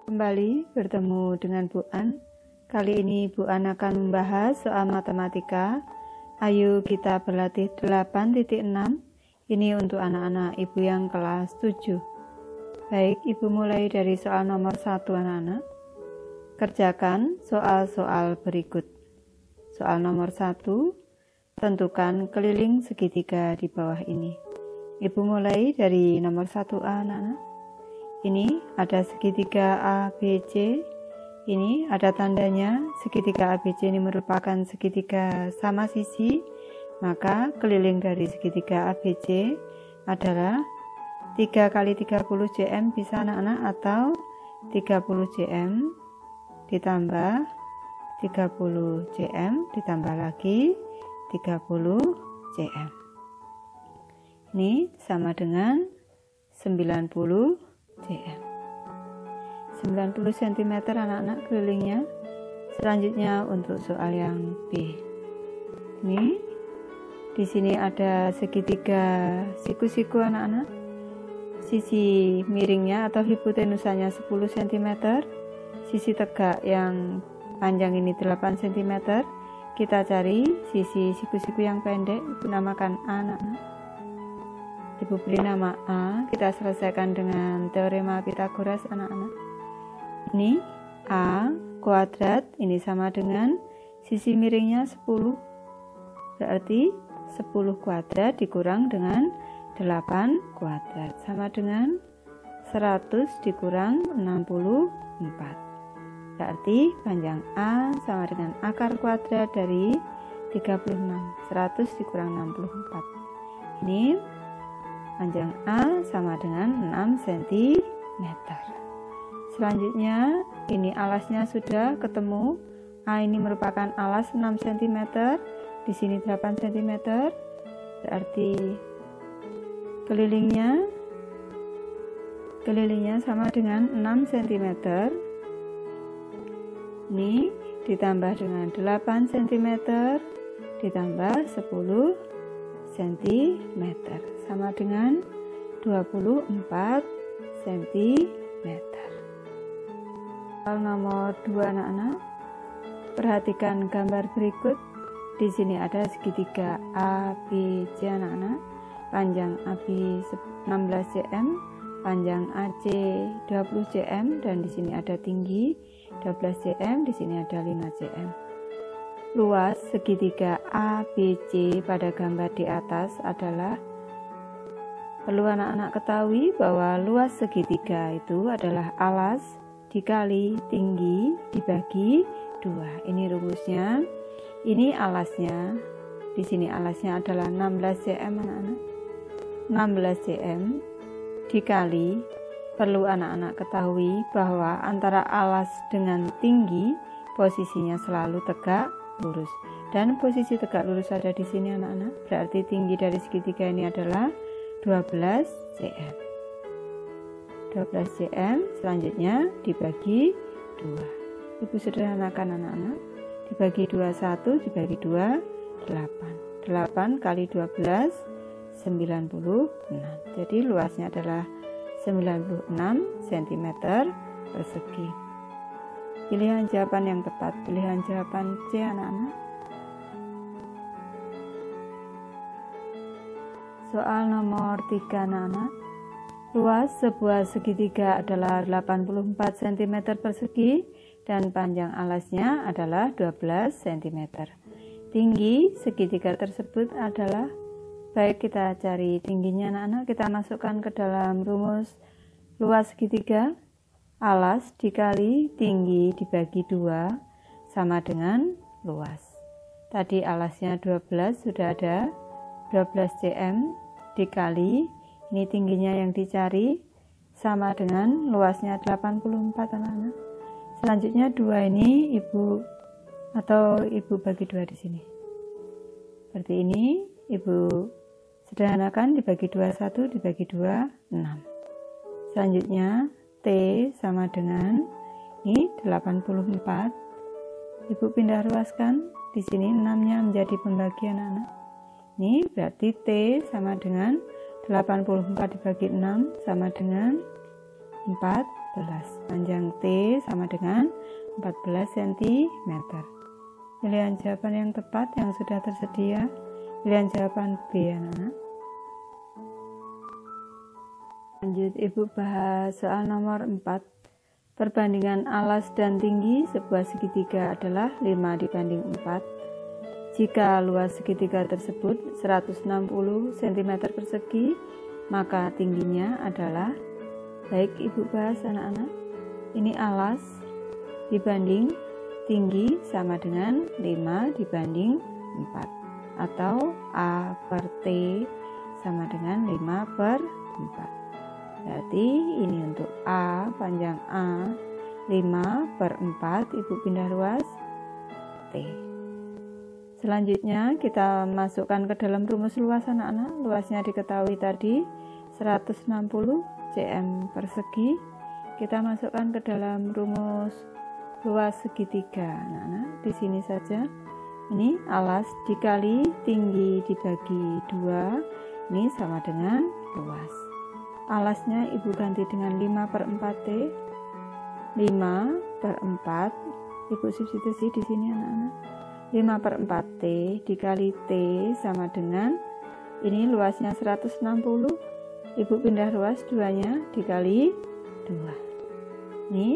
Kembali bertemu dengan Bu An. Kali ini Bu An akan membahas soal matematika. Ayo kita berlatih 8.6. Ini untuk anak-anak Ibu yang kelas 7. Baik, Ibu mulai dari soal nomor 1 anak-anak. Kerjakan soal-soal berikut. Soal nomor 1, tentukan keliling segitiga di bawah ini. Ibu mulai dari nomor 1A anak-anak. Ini ada segitiga ABC. Ini ada tandanya segitiga ABC ini merupakan segitiga sama sisi. Maka keliling dari segitiga ABC adalah 3 kali 30 cm bisa anak-anak, atau 30 cm ditambah 30 cm ditambah lagi 30 cm. Ini sama dengan 90 cm. 90 cm anak-anak kelilingnya. Selanjutnya untuk soal yang B. Ini di sini ada segitiga siku-siku anak-anak. Sisi miringnya atau hipotenusanya 10 cm. Sisi tegak yang panjang ini 8 cm. Kita cari sisi siku-siku yang pendek, Ibu namakan A anak-anak. Ibu beri nama A, kita selesaikan dengan teorema Pythagoras anak-anak. Ini A kuadrat, ini sama dengan sisi miringnya 10. Berarti 10 kuadrat dikurang dengan 8 kuadrat, sama dengan 100 dikurang 64. Berarti panjang A sama dengan akar kuadrat dari 36. 100 dikurang 64. Ini panjang A sama dengan 6 cm. Selanjutnya, ini alasnya sudah ketemu. A ini merupakan alas 6 cm, di sini 8 cm. Berarti kelilingnya sama dengan 6 cm. Ini ditambah dengan 8 cm ditambah 10 cm sama dengan 24 cm. Soal nomor 2 anak-anak. Perhatikan gambar berikut. Di sini ada segitiga ABC anak-anak. Panjang AB 16 cm, panjang AC 20 cm, dan di sini ada tinggi 12 cm, di sini ada 5 cm. Luas segitiga ABC pada gambar di atas adalah, perlu anak-anak ketahui bahwa luas segitiga itu adalah alas dikali tinggi dibagi 2. Ini rumusnya. Ini alasnya. Di sini alasnya adalah 16 cm anak-anak. 16 cm dikali, perlu anak-anak ketahui bahwa antara alas dengan tinggi posisinya selalu tegak lurus, dan posisi tegak lurus ada di sini anak-anak. Berarti tinggi dari segitiga ini adalah 12 cm. 12 cm selanjutnya dibagi 2. Ibu sederhanakan anak-anak. Dibagi 2, 1, dibagi 2, 8. 8 kali 12, 96. Jadi luasnya adalah 96 cm persegi. Pilihan jawaban yang tepat, pilihan jawaban C anak-anak. Soal nomor 3 anak-anak. Luas sebuah segitiga adalah 84 cm persegi dan panjang alasnya adalah 12 cm. Tinggi segitiga tersebut adalah, baik kita cari tingginya anak-anak, kita masukkan ke dalam rumus luas segitiga. Alas dikali tinggi dibagi 2 sama dengan luas. Tadi alasnya 12 sudah ada, 12 cm dikali, ini tingginya yang dicari, sama dengan luasnya 84 anak-anak. Selanjutnya 2 ini ibu bagi 2 di sini. Seperti ini, ibu sederhanakan, dibagi 2, 1, dibagi 2, 6. Selanjutnya T sama dengan ini 84. Ibu pindah ruaskan, di sini 6-nya menjadi pembagian anak. Ini berarti T sama dengan 84 dibagi 6 sama dengan Panjang T sama dengan 14 cm. Pilihan jawaban yang tepat yang sudah tersedia, pilihan jawaban B, anak-anak. Lanjut, Ibu bahas soal nomor 4. Perbandingan alas dan tinggi sebuah segitiga adalah 5:4. Jika luas segitiga tersebut 160 cm persegi, maka tingginya adalah, baik Ibu bahas anak-anak, ini alas dibanding tinggi sama dengan 5:4, atau A per T sama dengan 5/4. Berarti ini untuk A, panjang A 5/4, Ibu pindah ruas T. Selanjutnya kita masukkan ke dalam rumus luas anak-anak. Luasnya diketahui tadi 160 cm persegi. Kita masukkan ke dalam rumus luas segitiga anak-anak. Di sini saja. Ini alas dikali tinggi dibagi 2, ini sama dengan luas. Alasnya Ibu ganti dengan 5/4 T. 5/4, Ibu substitusi di sini anak-anak. 5/4 T dikali T sama dengan, ini luasnya 160, Ibu pindah ruas 2-nya dikali 2. Ini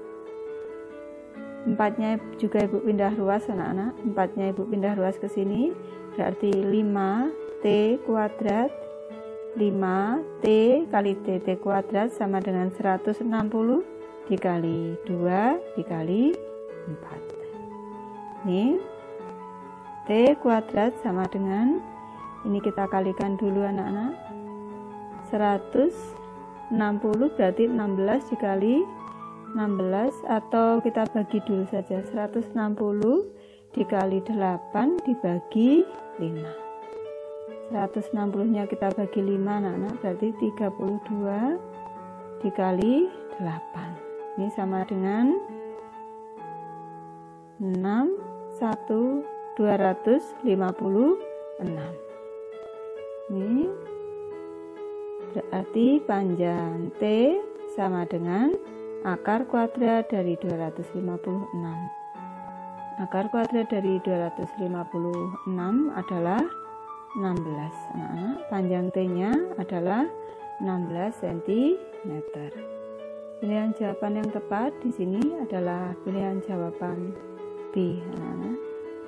4-nya juga Ibu pindah ruas anak-anak. 4-nya Ibu pindah ruas ke sini, berarti 5T kuadrat. 5T kali T kuadrat sama dengan 160 dikali 2 dikali 4. Ini T kuadrat sama dengan, ini kita kalikan dulu anak-anak, 160 berarti 16 dikali 16, atau kita bagi dulu saja, 160 dikali 8 dibagi 5. 160 nya kita bagi 5 anak-anak, berarti 32 dikali 8, ini sama dengan 256. Ini berarti panjang T sama dengan akar kuadrat dari 256. Akar kuadrat dari 256 adalah 16. Nah, panjang T-nya adalah 16 cm. Pilihan jawaban yang tepat di sini adalah pilihan jawaban B. Nah,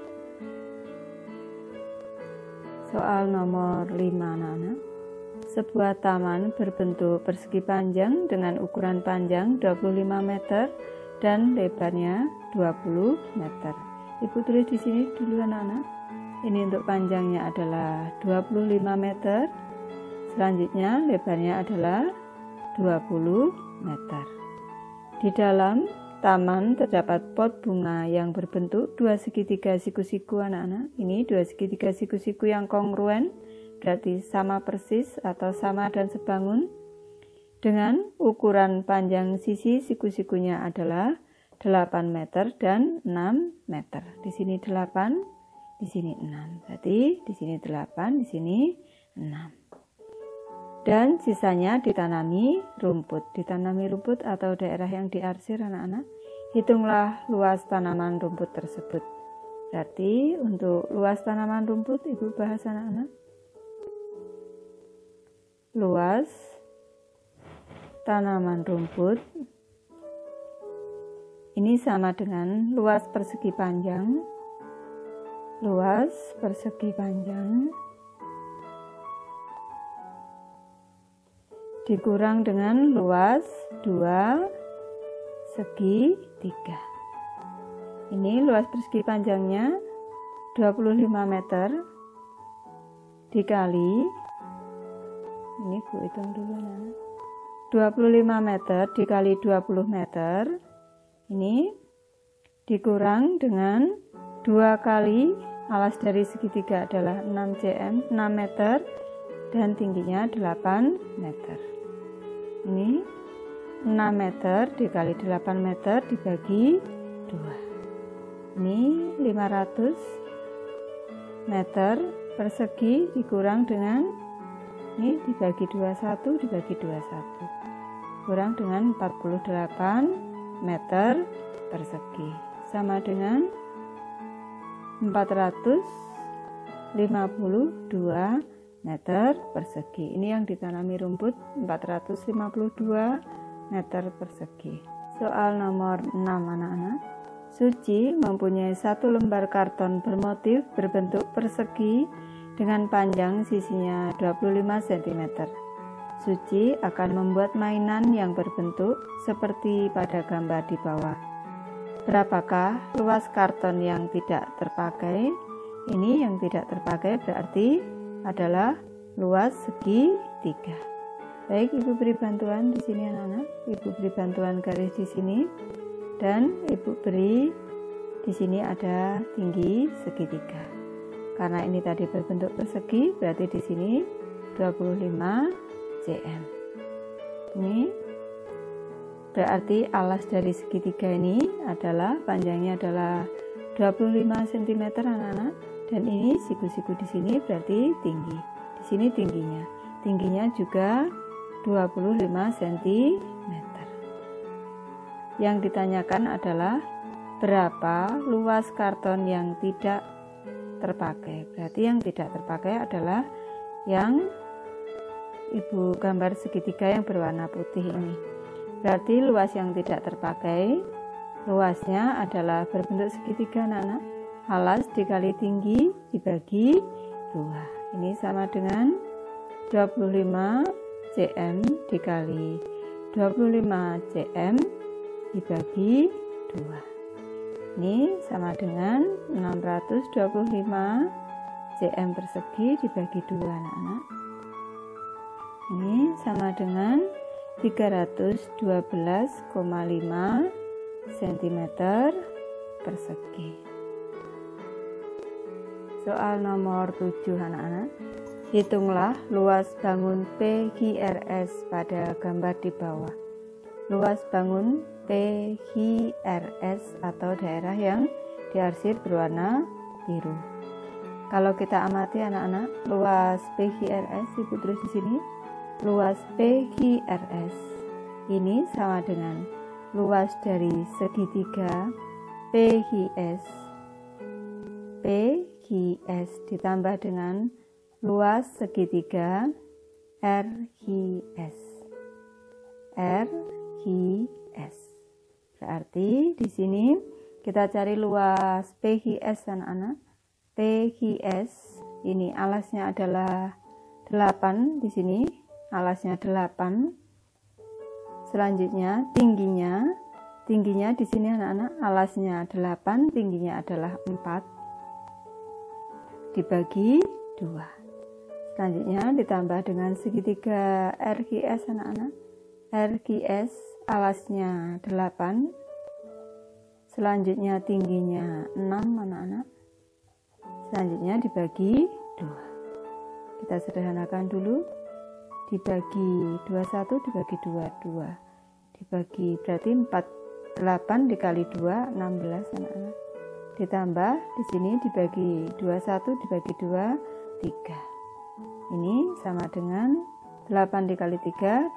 soal nomor 5 anak-anak. Sebuah taman berbentuk persegi panjang dengan ukuran panjang 25 meter dan lebarnya 20 meter. Ibu tulis di sini dulu anak-anak. Ini untuk panjangnya adalah 25 meter. Selanjutnya lebarnya adalah 20 meter. Di dalam taman terdapat pot bunga yang berbentuk dua segitiga siku-siku anak-anak. Ini dua segitiga siku-siku yang kongruen, berarti sama persis atau sama dan sebangun. Dengan ukuran panjang sisi siku-sikunya adalah 8 meter dan 6 meter. Di sini 8, di sini 6. Berarti di sini 8, di sini 6. Dan sisanya ditanami rumput. Ditanami rumput atau daerah yang diarsir anak-anak. Hitunglah luas tanaman rumput tersebut. Berarti untuk luas tanaman rumput Ibu bahas anak-anak. Luas tanaman rumput ini sama dengan luas persegi panjang. Luas persegi panjang dikurang dengan luas 2 segi 3. Ini luas persegi panjangnya 25 meter dikali, ini Bu hitung dulu nah, 25 meter dikali 20 meter, ini dikurang dengan 2 kali alas dari segitiga adalah 6 cm, 6 meter, dan tingginya 8 meter. Ini 6 meter dikali 8 meter dibagi 2. Ini 500 meter persegi dikurang dengan, ini dibagi 21 dibagi 21. kurang dengan 48 meter persegi, sama dengan 452 meter persegi. Ini yang ditanami rumput 452 meter persegi. Soal nomor 6 anak-anak. Suci mempunyai satu lembar karton bermotif berbentuk persegi dengan panjang sisinya 25 cm. Suci akan membuat mainan yang berbentuk seperti pada gambar di bawah. Berapakah luas karton yang tidak terpakai? Ini yang tidak terpakai berarti adalah luas segitiga. Baik, Ibu beri bantuan di sini anak-anak. Ibu beri bantuan garis di sini dan Ibu beri di sini ada tinggi segitiga. Karena ini tadi berbentuk persegi, berarti di sini 25 cm. Ini berarti alas dari segitiga ini adalah panjangnya adalah 25 cm anak-anak, dan ini siku-siku di sini berarti tinggi. Di sini tingginya juga 25 cm. Yang ditanyakan adalah berapa luas karton yang tidak terpakai. Berarti yang tidak terpakai adalah yang Ibu gambar segitiga yang berwarna putih ini. Berarti luas yang tidak terpakai, luasnya adalah berbentuk segitiga anak-anak. Alas dikali tinggi dibagi 2. Ini sama dengan 25 cm dikali 25 cm dibagi 2. Ini sama dengan 625 cm persegi dibagi 2 anak-anak. Ini sama dengan 312,5 cm persegi. Soal nomor 7 anak-anak. Hitunglah luas bangun PQRS pada gambar di bawah. Luas bangun PQRS atau daerah yang diarsir berwarna biru. Kalau kita amati anak-anak, luas PQRS, Ibu tulis di sini. Luas PQRS ini sama dengan luas dari segitiga PQS ditambah dengan luas segitiga RQS. Berarti di sini kita cari luas PQS anak-anak. PQS ini alasnya adalah 8 di sini. Alasnya 8. Selanjutnya tingginya di sini anak-anak, alasnya 8, tingginya adalah 4 dibagi 2. Selanjutnya ditambah dengan segitiga RQS anak-anak. RQS alasnya 8, selanjutnya tingginya 6 anak-anak, selanjutnya dibagi 2. Kita sederhanakan dulu. Dibagi 21 dibagi 2 dibagi berarti 8 dikali 2 16 anak-anak, ditambah di sini dibagi 21 dibagi 2 3. Ini sama dengan 8 dikali 3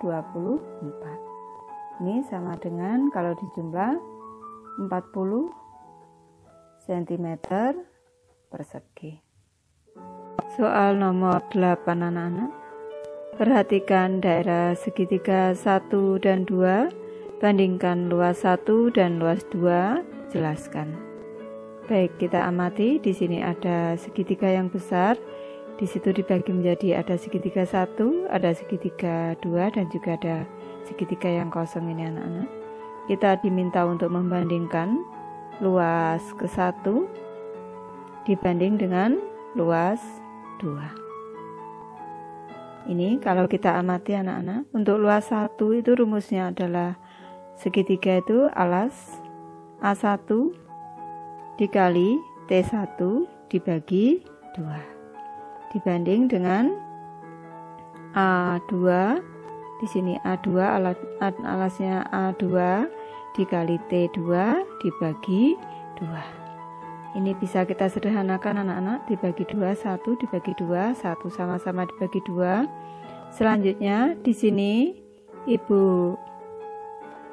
24. Ini sama dengan kalau dijumlah 40 cm persegi. Soal nomor 8 anak-anak. Perhatikan daerah segitiga 1 dan 2, bandingkan luas 1 dan luas 2, jelaskan. Baik, kita amati di sini ada segitiga yang besar, di situ dibagi menjadi ada segitiga 1, ada segitiga 2 dan juga ada segitiga yang kosong ini anak-anak. Kita diminta untuk membandingkan luas ke-1 dibanding dengan luas 2. Ini kalau kita amati anak-anak, untuk luas 1 itu rumusnya adalah segitiga itu alas A1 dikali T1 dibagi 2 dibanding dengan A2. Di sini A2 alasnya A2 dikali T2 dibagi 2. Ini bisa kita sederhanakan anak-anak, dibagi 2, 1 dibagi 2, 1 sama-sama dibagi 2. Selanjutnya di sini Ibu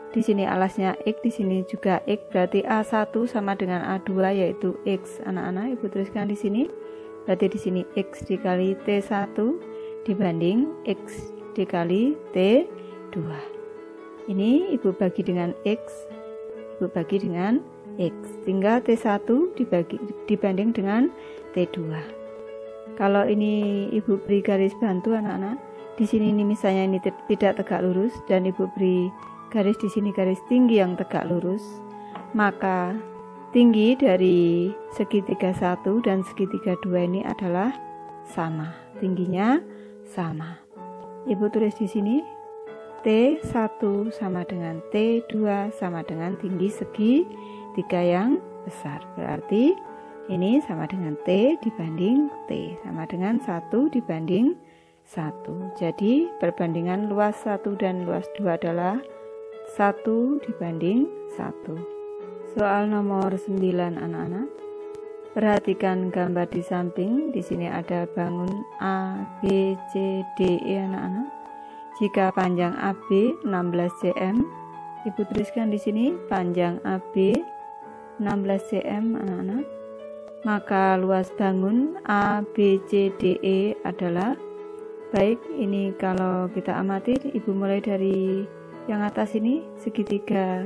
Di sini alasnya X, di sini juga X, berarti A1 sama dengan A2 yaitu X. Anak-anak, Ibu tuliskan di sini. Berarti di sini X dikali T1 dibanding X dikali T2. Ini Ibu bagi dengan X, Ibu bagi dengan X. Tinggal T1 dibanding dengan T2. Kalau ini Ibu beri garis bantu anak-anak. Di sini ini misalnya ini tidak tegak lurus dan Ibu beri garis di sini garis tinggi yang tegak lurus, maka tinggi dari segitiga 1 dan segitiga 2 ini adalah sama, tingginya sama. Ibu tulis di sini T1 sama dengan T2 sama dengan tinggi segitiga yang besar. Berarti ini sama dengan T dibanding T, sama dengan 1 dibanding 1. Jadi perbandingan luas 1 dan luas 2 adalah 1 dibanding 1. Soal nomor 9 anak-anak. Perhatikan gambar di samping. Di sini ada bangun A, B, C, D, E anak-anak. Jika panjang AB 16 cm, Ibu tuliskan di sini panjang AB 16 cm anak-anak. Maka luas bangun A, B, C, D, E adalah, baik, ini kalau kita amati, Ibu mulai dari yang atas ini segitiga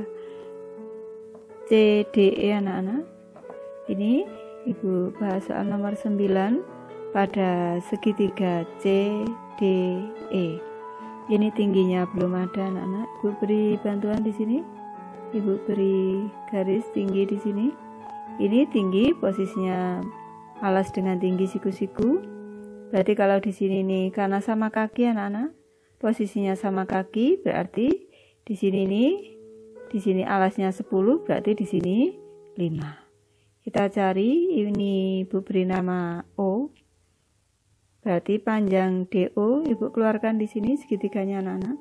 CDE anak-anak. Ini Ibu bahas soal nomor 9 pada segitiga CDE. Ini tingginya belum ada anak-anak. Ibu beri bantuan di sini. Ibu beri garis tinggi di sini. Ini tinggi posisinya alas dengan tinggi siku-siku. Berarti kalau di sini nih karena sama kaki anak-anak, posisinya sama kaki, berarti di sini alasnya 10, berarti di sini 5. Kita cari, ini Ibu beri nama O. Berarti panjang DO Ibu keluarkan di sini segitiganya anak-anak.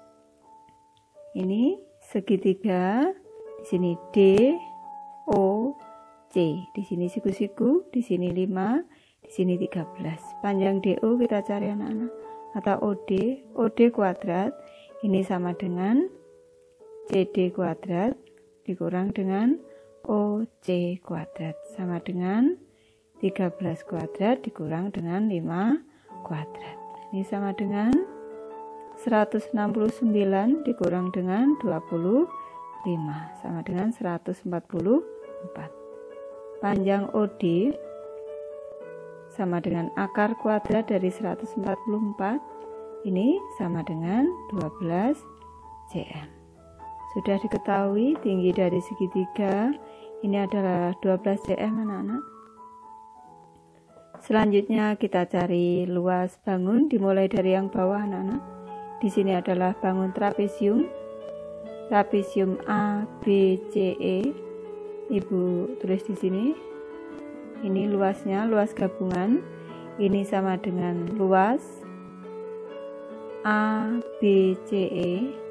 Ini segitiga, di sini D, O, C. Di sini siku-siku, di sini 5, di sini 13. Panjang DO kita cari anak-anak, atau OD kuadrat. Ini sama dengan CD kuadrat dikurang dengan OC kuadrat, sama dengan 13 kuadrat dikurang dengan 5 kuadrat. Ini sama dengan 169 dikurang dengan 25, sama dengan 144. Panjang OD sama dengan akar kuadrat dari 144. Ini sama dengan 12 cm. Sudah diketahui tinggi dari segitiga ini adalah 12 cm anak-anak. Selanjutnya kita cari luas bangun dimulai dari yang bawah anak-anak. Di sini adalah bangun trapesium. Trapesium A, B, C, E. Ibu tulis di sini. Ini luasnya, luas gabungan. Ini sama dengan luas A, B, C, E.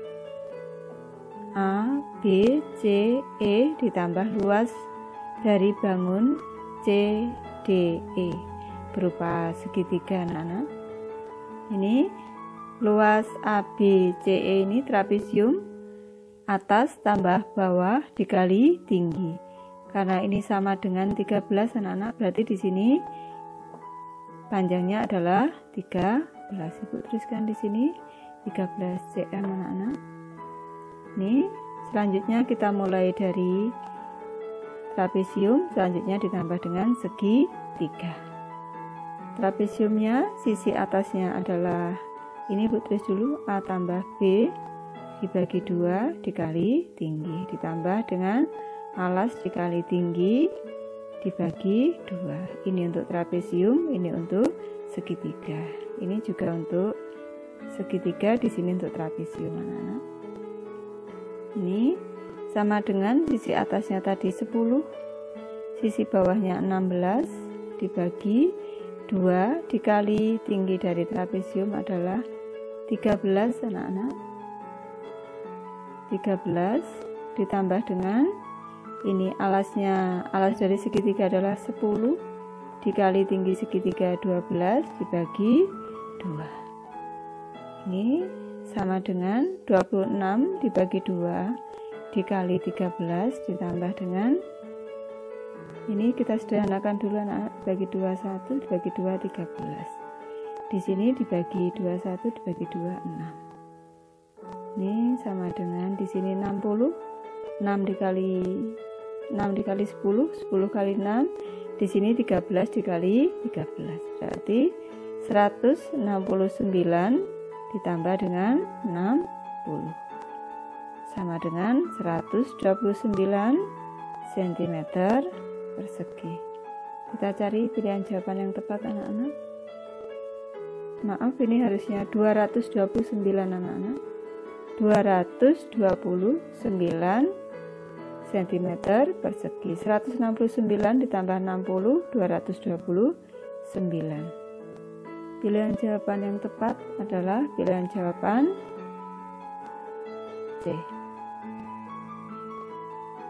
A, B, C, E ditambah luas dari bangun C, D, E berupa segitiga anak-anak. Ini luas A, B, C, E ini trapesium, atas tambah bawah dikali tinggi. Karena ini sama dengan 13 anak-anak, berarti di sini panjangnya adalah 13. Ibu tuliskan di sini 13 cm anak-anak. Ini selanjutnya kita mulai dari trapesium, selanjutnya ditambah dengan segitiga. Trapesiumnya sisi atasnya adalah ini, Ibu tulis dulu A tambah B dibagi 2 dikali tinggi, ditambah dengan alas dikali tinggi dibagi 2. Ini untuk trapesium, ini untuk segitiga. Ini juga untuk segitiga, di sini untuk trapesium anak-anak. Ini sama dengan sisi atasnya tadi 10, sisi bawahnya 16 dibagi 2 dikali tinggi dari trapesium adalah 13 anak-anak. 13 ditambah dengan ini alasnya, alas dari segitiga adalah 10 dikali tinggi segitiga 12 dibagi 2. Ini sama dengan 26 dibagi 2 dikali 13 ditambah dengan, ini kita sederhanakan dulu anak, bagi 21 dibagi 2 13. Di sini dibagi 21 dibagi 2 6. Ini sama dengan di sini 60, 6 dikali 10, 10 kali 6, di sini 13 dikali 13. Berarti 169 ditambah dengan 60 sama dengan 129 cm persegi. Kita cari pilihan jawaban yang tepat anak-anak. Maaf, ini harusnya 229 anak-anak. 229 cm persegi. 169 ditambah 60, 229. Pilihan jawaban yang tepat adalah pilihan jawaban C.